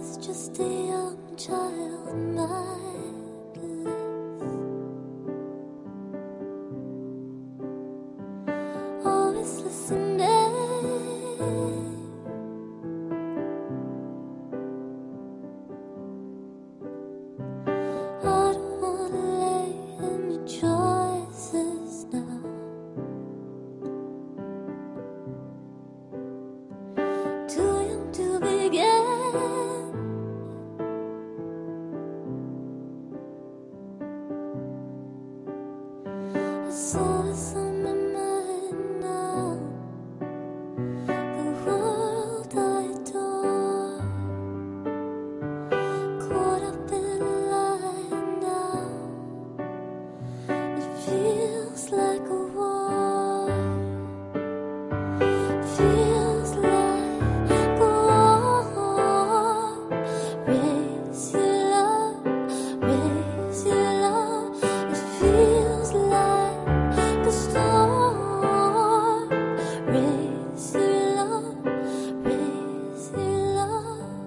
just a young child, mindless, always listening. I don't wanna lay in your choices now. Too young to begin. It's always on my mind now. The world I adore, caught up in a lie now. It feels like a war. Feels like a war. Raise your love, raise your love. It feels like a storm. Raise your love, raise your love.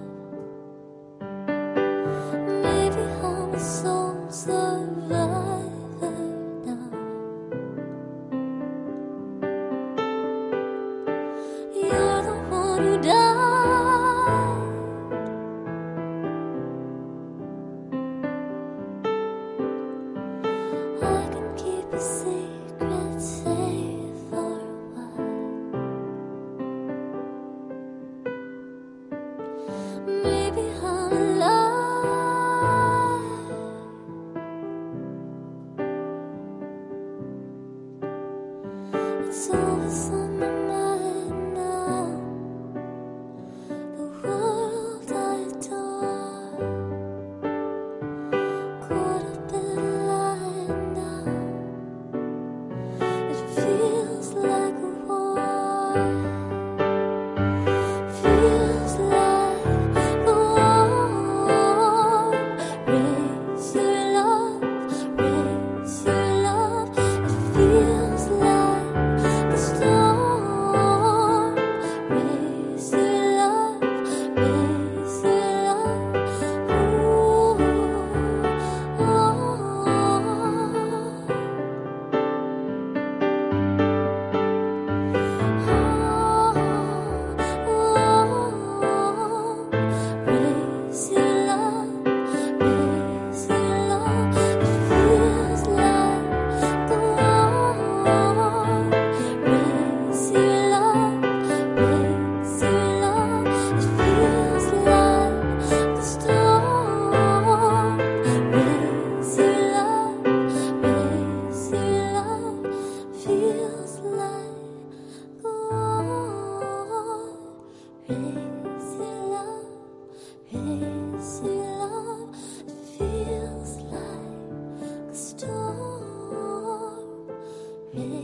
Maybe I'm a soul survivor now. You're the one who died. I can keep a secret safe for a while. Maybe I'm alive. It's always on my mind now. The world I adore, caught up in a lie now. It feels like a war. Feels like a war. Raise your love, raise your love. It feels like a storm. Raise your love, raise your love. Ooh, raise your love, raise your love. It feels like a war. Raise your love, raise your love. It feels like a storm. Raise your love, raise your love. Feels like a war. Raise your love, raise your love. It feels like a storm.